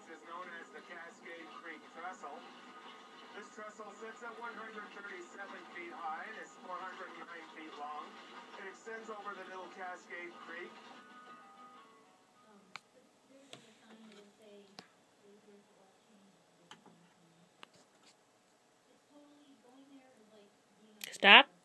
is known as the Cascade Creek Trestle. This trestle sits at 137 feet high and is 409 feet long. It extends over the Little Cascade Creek. Stop.